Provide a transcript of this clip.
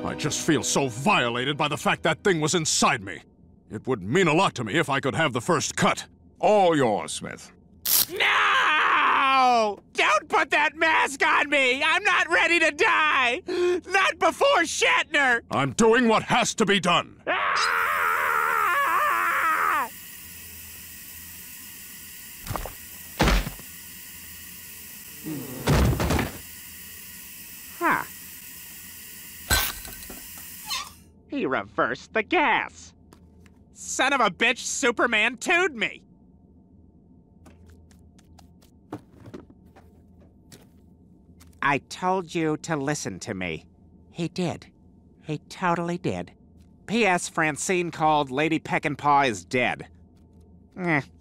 I just feel so violated by the fact that thing was inside me. It would mean a lot to me if I could have the first cut. All yours, Smith. No! Don't put that mask on me! I'm not ready to die! Not before Shatner! I'm doing what has to be done. Ah! Huh. He reversed the gas. Son of a bitch, Superman 2'd me. I told you to listen to me. He did. He totally did. P.S. Francine called Lady Peckinpah is dead.